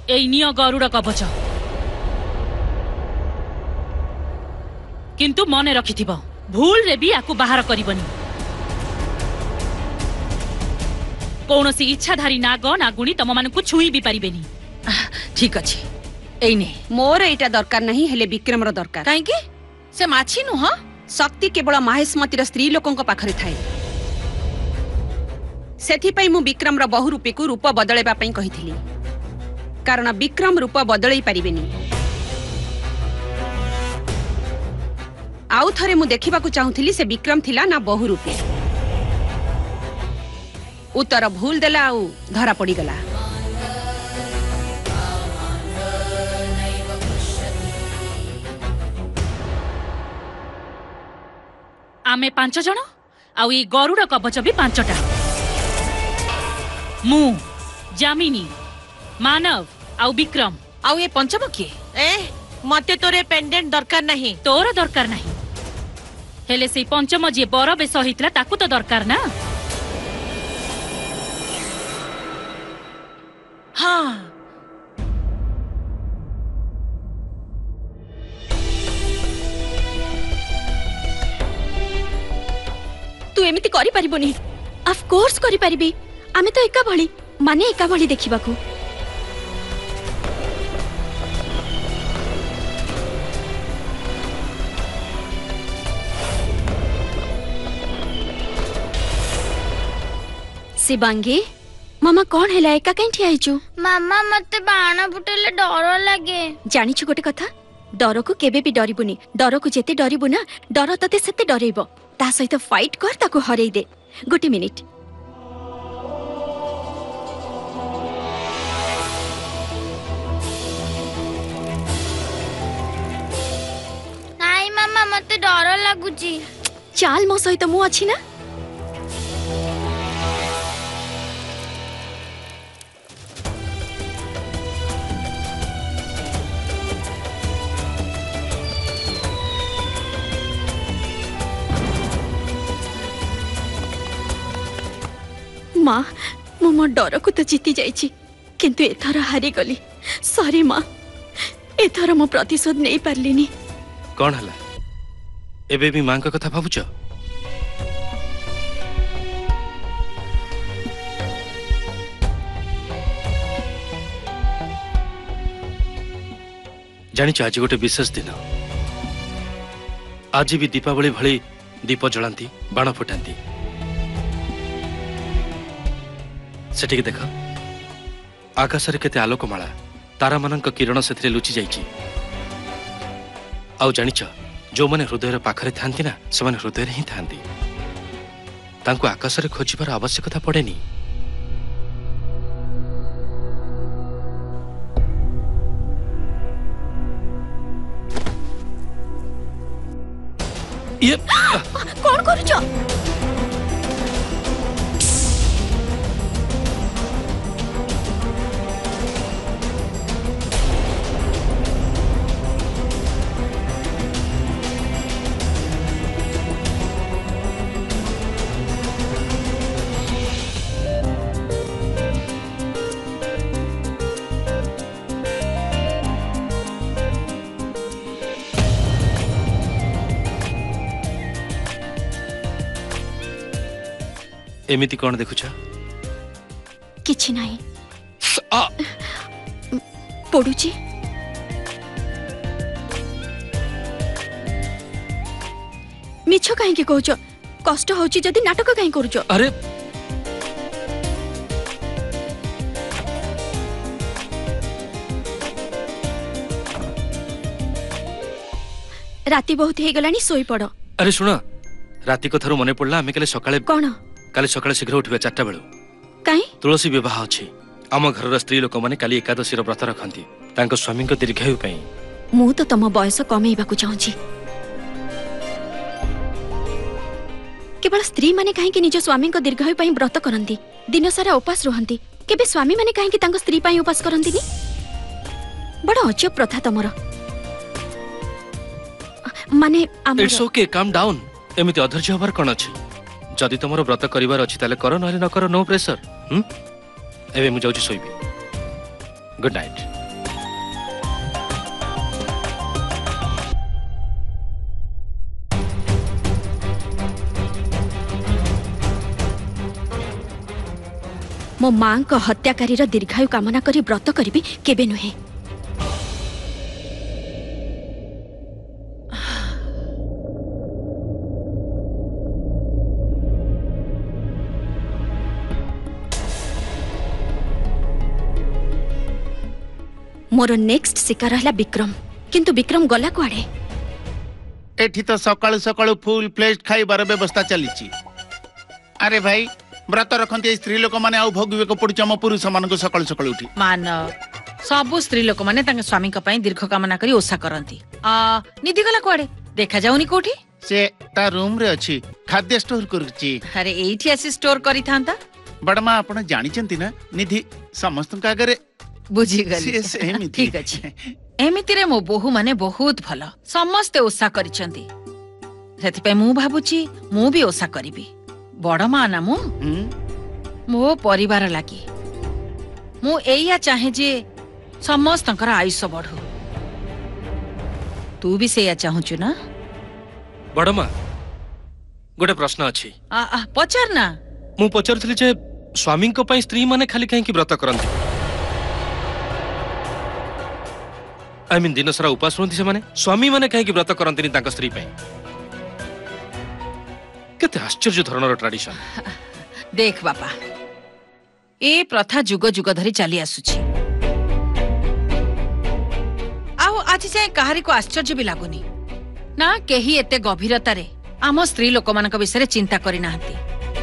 एई neo Garuda कवच किंतु मने रखिथिबो भूल रे भी आकु बाहर करिबनी कौनसी इच्छाधारी नाग नागुणी तम मानकु छुई भी पारिबेनी। ठीक अछि एइने मोर एटा दरकार नहीं हेले विक्रम रो दरकार काहे कि से माछी नु ह शक्ति केवल माहेशमती स्त्री लोकों पाखरे थाए सेथि पई मु विक्रम रो बहुरूपी को रूप बदलेबा पई कहिथिली कारण विक्रम रूप बदलई पारिबेनी। आउ थरे मु देखिबा को चाहुथिली से विक्रम थिला ना बहुरूपी उत्तर भूल देला आउ धरा पड़ी गला। आमे 5 जण आउ ई गरुड़ कवच भी 5टा मु जामिनी मानव आउ विक्रम आउ ए पंचम किए मते तोरे पेंडेंट दरकार नहीं तोर दरकार नहीं हेले से पंचम जे बर बेस होइतला ताकू तो दरकार ना। हाँ तू एमिति करि परिबोनी ऑफ कोर्स करि परिबी आमे तो एका भली माने एका भली देखिबाकू शिवांगी मामा कौन हैला एका कहीं ठिया हिचु मामा मते बाण फुटेले डर लागे जानी छु गोटे कथा डर को केबे भी डरिबुनी डर को जेते डरिबु ना डर तते सेते डरेइबो ता सहित फाइट कर ताको हरेई दे गोटे मिनिट नाई मामा मते डर लागुची चाल मो सहित मु अछि ना माँ मु मो डर को तो जीती जाइछि किंतु एथर हारी गली सॉरी माँ एथर मो प्रतिशोध नहीं पारलिनी। कौन हला एबे भी मां का कथा भाबुछ जानिछ आज गोटे विशेष दिन आज भी दीपावली भली दीप जलांती बाण फुटांती सेठिक देख आकाशरे केते आलोकमाला तारा मानक किरण से लुचि जाइछि आउ जानिछ जो माने हृदय पाखरे थांती ना से माने हृदय ही थांती तांको आकाशरे खोजिबार आवश्यकता पड़ेनी। ये कौन करूछ एमिति कौन देखुछ किछि नाही पडुची मिछ काहे के कहउछ कष्ट होची जदी नाटक काहे करूछ अरे राती बहुत हे गलानी सोई पड़ो। अरे सुन राती कथारु मने पड़ला आमे कले सकाळे कोन काली सकाळे शीघ्र उठिबे 4टा बेलु काई तुलसी विवाह अछि आम घरर स्त्री लोक माने काली एकादशी रो व्रत रखंती तांको स्वामी को दीर्घायु पई मु तो तम बयस कमेइबा को चाहूची केवल स्त्री माने काहे कि निज स्वामी को दीर्घायु पई व्रत करंती दिन सारा उपास रहंती केबे स्वामी माने काहे कि तांको स्त्री पई उपास करंती नी बड़ा अजब प्रथा तमरो माने इट्स ओके काम डाउन एमिति अधर्ज्य होबार कोन अछि जदि तमरो व्रत करिवार अछि ताले करो नहले न करो नो प्रेशर एबे मु जाउची सोइबी गुड नाइट। मो मां को हत्याकारी दीर्घायु कामना करी व्रत करी केबे नुहे। मोर नेक्स्ट शिकार है विक्रम, किंतु विक्रम गला कुआडे? एठी तो सकाळु सकाळु फुल प्लेट खाइबार व्यवस्था चलीची। अरे भाई व्रत रखती स्त्री लोक माने आउ भोगवे को पड़ुछ हम पुरुष मानको सकाळु सकाळु उठी। मान सबु स्त्री लोक माने तांके स्वामी का पई दीर्घ कामना करी ओसा करंती। निधि गला कुआडे देखा जाउनी कोठी? से ता रूम रे अछि, खाद्य स्टोर करूची। अरे एठी आसी स्टोर करी थांता। बड़मा आपण जानिचंती ना निधि समस्त का आगे बुझी गली। ठीक अछि। एमिति रे मो बहु माने बहुत भलो, समस्त ओसा करिसंती। सेति पे मु भाबुची मु भी ओसा करिबी। बड़ मा ना मो परिवार लागी मु एया चाहे जे समस्तंकर आयुष बढ़ू। तू भी सेया चाहूचु ना? बड़मा गोटे प्रश्न अछि। पचार ना। मु पचारथली जे स्वामी को पई स्त्री माने खाली काहे कि व्रत करंती? आई मीन दिन सारा उपास रहती से माने स्वामी माने कहीं व्रत करती नहीं स्त्री पे। केते आश्चर्य धरणर ट्रेडिशन। देख बापा ए प्रथा जुग जुग धरी चली आसुची। आउ आज जाए कहारी को आश्चर्य भी लागुनी ना। केही एते गभीरता रे आम स्त्री लोक मानक विषय चिंता करी नाहंती।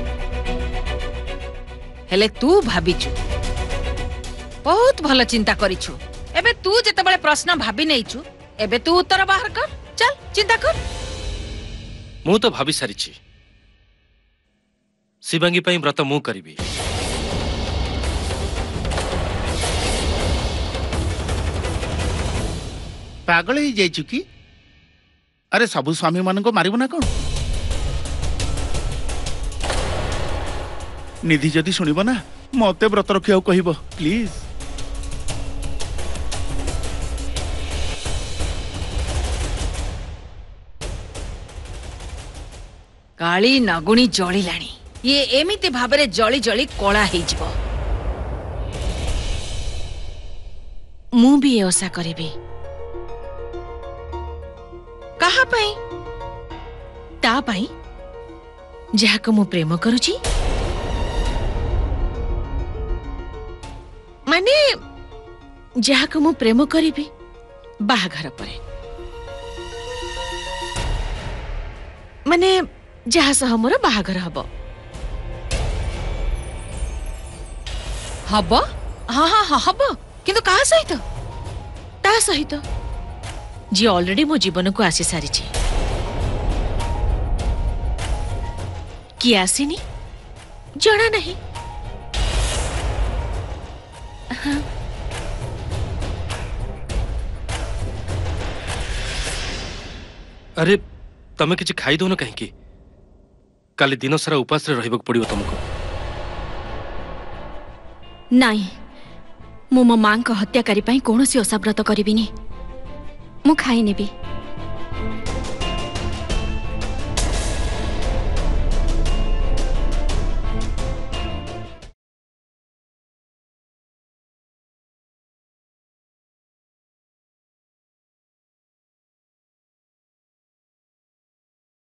हेले तू भाबिचु बहुत भल चिंता करिछु। एबे तू जेतेबेले प्रश्न भाबी नैछु एबे तू उत्तर बाहर कर। चल चिंता कर। मु तो भाबी सारिछि शिवांगी पई व्रत मु करिबी। पागल ही जाइछु की? अरे सबु स्वामी मान को मारिबो ना कोन? निधि जदी सुनिबो ना मते व्रत रखियो कहिबो प्लीज। काली नगुणी जली लाणी। ये एमिति भाबरे जली जली कला हे जिवो। मु भी ओसा करिबी। कहा पई? ता पई जाको मु प्रेम करूची। माने जाको मु प्रेम करिबी बाहाघर परे। माने जहा सह मोर बाहाघर हब। हब? हाँ हाँ हाँ हब, किंतु कहा सहित? ता सहित जी ऑलरेडी मो जीवन को आसी सारी। कि आसीनी जना नहीं। हाँ। अरे तमे किछि खाई दो न कहीं? काली दिन सारा उपास रे रहिबक पड़ियो तुमको। नहीं मु मो मां को हत्याकारी पई कोनोसी ओसा व्रत करिबिनी। मु खाई नेबी।